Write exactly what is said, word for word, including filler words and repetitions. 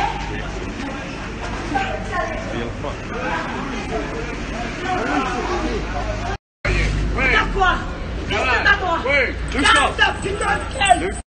Quoi? Qu'est-ce que t'as, toi? Calme-toi, putain de gueule!